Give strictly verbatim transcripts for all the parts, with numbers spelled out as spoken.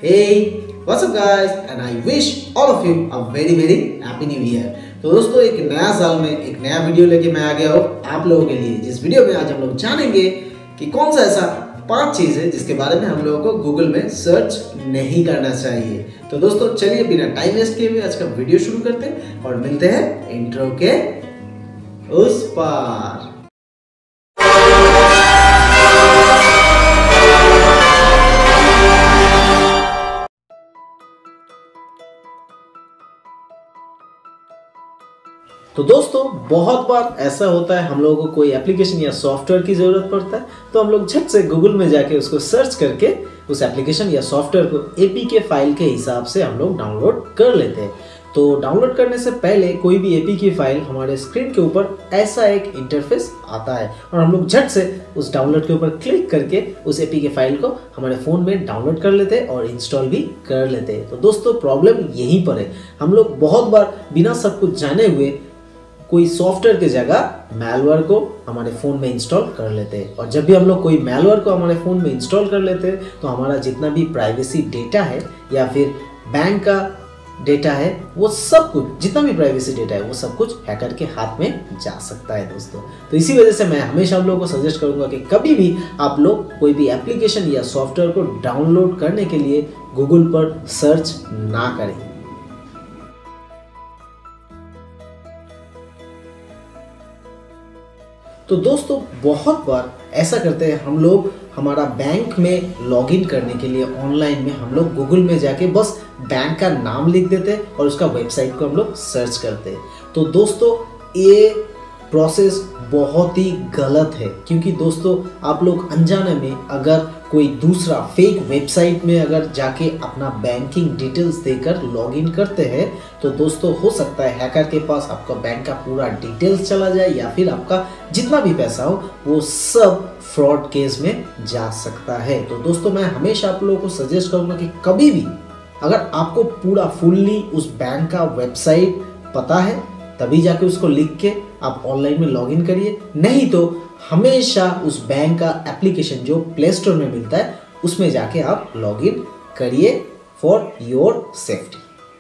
Hey, what's up guys? And I wish all of you a very very happy new year। तो दोस्तों एक नया साल में एक नया वीडियो लेके मैं आ गया हूँ आप लोगों के लिए। जिस वीडियो में आज हम लोग जानेंगे कि कौन सा ऐसा पांच चीज है जिसके बारे में हम लोगों को गूगल में सर्च नहीं करना चाहिए। तो दोस्तों चलिए बिना टाइम वेस्ट किए हुए आज का वीडियो शुरू करते हैं और मिलते हैं इंट्रो के उस पार। तो दोस्तों बहुत बार ऐसा होता है हम लोगों को कोई एप्लीकेशन या सॉफ्टवेयर की जरूरत पड़ता है तो हम लोग झट से गूगल में जाके उसको सर्च करके उस एप्लीकेशन या सॉफ्टवेयर को एपीके फाइल के हिसाब से हम लोग डाउनलोड कर लेते हैं। तो डाउनलोड करने से पहले कोई भी एपीके फाइल हमारे स्क्रीन के ऊपर ऐसा एक इंटरफेस आता है और हम लोग झट से उस डाउनलोड के ऊपर क्लिक करके उस एपीके फाइल को हमारे फ़ोन में डाउनलोड कर लेते हैं और इंस्टॉल भी कर लेते हैं। तो दोस्तों प्रॉब्लम यहीं पर है, हम लोग बहुत बार बिना सब कुछ जाने हुए कोई सॉफ्टवेयर की जगह मैलवेयर को हमारे फ़ोन में इंस्टॉल कर लेते हैं और जब भी हम लोग कोई मैलवेयर को हमारे फ़ोन में इंस्टॉल कर लेते हैं तो हमारा जितना भी प्राइवेसी डेटा है या फिर बैंक का डेटा है वो सब कुछ जितना भी प्राइवेसी डेटा है वो सब कुछ हैकर के हाथ में जा सकता है दोस्तों। तो इसी वजह से मैं हमेशा आप लोगों को सजेस्ट करूंगा कि कभी भी आप लोग कोई भी एप्लीकेशन या सॉफ्टवेयर को डाउनलोड करने के लिए गूगल पर सर्च ना करें। तो दोस्तों बहुत बार ऐसा करते हैं हम लोग, हमारा बैंक में लॉगिन करने के लिए ऑनलाइन में हम लोग गूगल में जाके बस बैंक का नाम लिख देते हैं और उसका वेबसाइट को हम लोग सर्च करते हैं। तो दोस्तों ये प्रोसेस बहुत ही गलत है क्योंकि दोस्तों आप लोग अनजाने में अगर कोई दूसरा फेक वेबसाइट में अगर जाके अपना बैंकिंग डिटेल्स देकर लॉगिन करते हैं तो दोस्तों हो सकता है हैकर के पास आपका बैंक का पूरा डिटेल्स चला जाए या फिर आपका जितना भी पैसा हो वो सब फ्रॉड केस में जा सकता है। तो दोस्तों मैं हमेशा आप लोगों को सजेस्ट करूंगा कि कभी भी अगर आपको पूरा फुल्ली उस बैंक का वेबसाइट पता है तभी जाके उसको लिख के आप ऑनलाइन में लॉगिन करिए, नहीं तो हमेशा उस बैंक का एप्लीकेशन जो प्ले स्टोर में मिलता है उसमें जाके आप लॉगिन करिए फॉर योर सेफ्टी।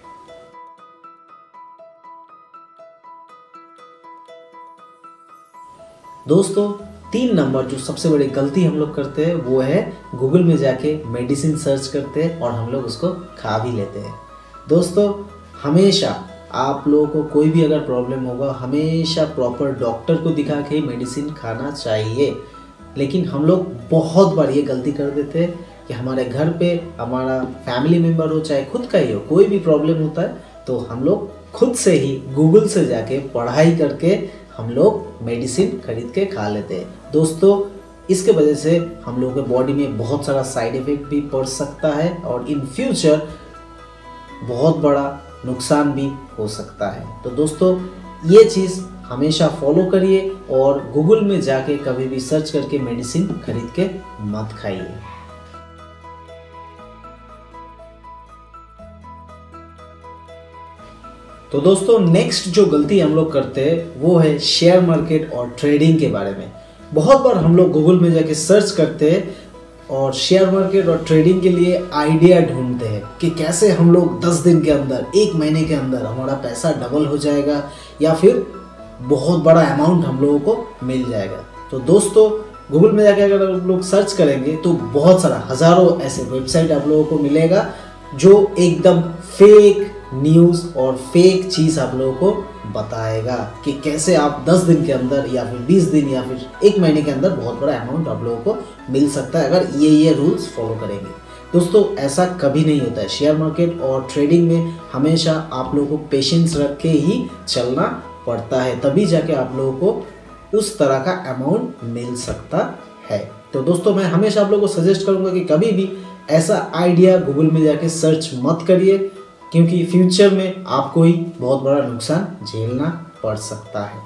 दोस्तों तीन नंबर जो सबसे बड़ी गलती हम लोग करते हैं वो है गूगल में जाके मेडिसिन सर्च करते हैं और हम लोग उसको खा भी लेते हैं। दोस्तों हमेशा आप लोगों को कोई भी अगर प्रॉब्लम होगा हमेशा प्रॉपर डॉक्टर को दिखा के मेडिसिन खाना चाहिए, लेकिन हम लोग बहुत बार ये गलती कर देते हैं कि हमारे घर पे हमारा फैमिली मेम्बर हो चाहे खुद का ही हो कोई भी प्रॉब्लम होता है तो हम लोग खुद से ही गूगल से जाके पढ़ाई करके हम लोग मेडिसिन खरीद के खा लेते हैं। दोस्तों इसके वजह से हम लोगों के बॉडी में बहुत सारा साइड इफेक्ट भी पड़ सकता है और इन फ्यूचर बहुत बड़ा नुकसान भी हो सकता है। तो दोस्तों ये चीज़ हमेशा फॉलो करिए और गूगल में जाके कभी भी सर्च करके मेडिसिन खरीद के मत खाइए। तो दोस्तों नेक्स्ट जो गलती हम लोग करते हैं वो है शेयर मार्केट और ट्रेडिंग के बारे में। बहुत बार हम लोग गूगल में जाके सर्च करते हैं और शेयर मार्केट और ट्रेडिंग के लिए आइडिया ढूंढते हैं कि कैसे हम लोग दस दिन के अंदर एक महीने के अंदर हमारा पैसा डबल हो जाएगा या फिर बहुत बड़ा अमाउंट हम लोगों को मिल जाएगा। तो दोस्तों गूगल में जाके अगर आप लोग सर्च करेंगे तो बहुत सारा हज़ारों ऐसे वेबसाइट आप लोगों को मिलेगा जो एकदम फेक न्यूज़ और फेक चीज़ आप लोगों को बताएगा कि कैसे आप दस दिन के अंदर या फिर बीस दिन या फिर एक महीने के अंदर बहुत बड़ा अमाउंट आप लोगों को मिल सकता है अगर ये ये रूल्स फॉलो करेंगे। दोस्तों ऐसा कभी नहीं होता है। शेयर मार्केट और ट्रेडिंग में हमेशा आप लोगों को पेशेंस रख के ही चलना पड़ता है, तभी जाके आप लोगों को उस तरह का अमाउंट मिल सकता है। तो दोस्तों मैं हमेशा आप लोगों को सजेस्ट करूँगा कि कभी भी ऐसा आइडिया गूगल में जाके सर्च मत करिए क्योंकि फ्यूचर में आपको ही बहुत बड़ा नुकसान झेलना पड़ सकता है।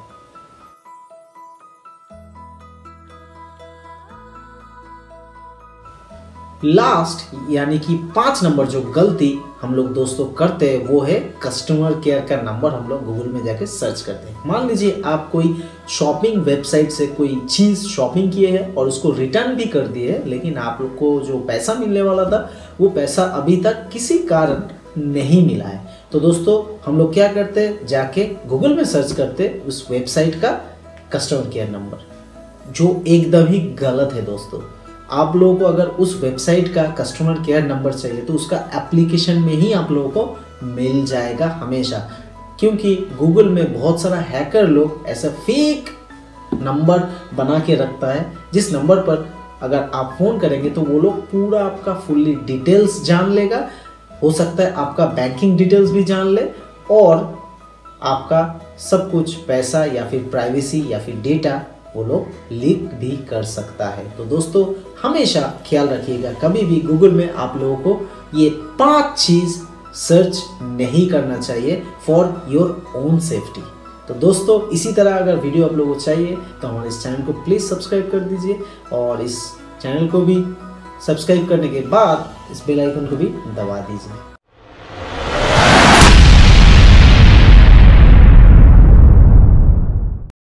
लास्ट यानी कि पांच नंबर जो गलती हम लोग दोस्तों करते हैं वो है कस्टमर केयर का नंबर हम लोग गूगल में जाके सर्च करते हैं। मान लीजिए आप कोई शॉपिंग वेबसाइट से कोई चीज़ शॉपिंग किए है और उसको रिटर्न भी कर दिए है, लेकिन आप लोग को जो पैसा मिलने वाला था वो पैसा अभी तक किसी कारण नहीं मिला है। तो दोस्तों हम लोग क्या करते हैं, जाके गूगल में सर्च करते उस वेबसाइट का कस्टमर केयर नंबर, जो एकदम ही गलत है दोस्तों। आप लोगों को अगर उस वेबसाइट का कस्टमर केयर नंबर चाहिए तो उसका एप्लीकेशन में ही आप लोगों को मिल जाएगा हमेशा, क्योंकि गूगल में बहुत सारा हैकर लोग ऐसा फेक नंबर बना के रखता है जिस नंबर पर अगर आप फ़ोन करेंगे तो वो लोग पूरा आपका फुल्ली डिटेल्स जान लेगा। हो सकता है आपका बैंकिंग डिटेल्स भी जान ले और आपका सब कुछ पैसा या फिर प्राइवेसी या फिर डेटा वो लोग लीक भी कर सकता है। तो दोस्तों हमेशा ख्याल रखिएगा, कभी भी गूगल में आप लोगों को ये पांच चीज़ सर्च नहीं करना चाहिए फॉर योर ओन सेफ्टी। तो दोस्तों इसी तरह अगर वीडियो आप लोगों को चाहिए तो हमारे इस चैनल को प्लीज़ सब्सक्राइब कर दीजिए और इस चैनल को भी सब्सक्राइब करने के बाद इस बेल आइकन को भी दबा दीजिए।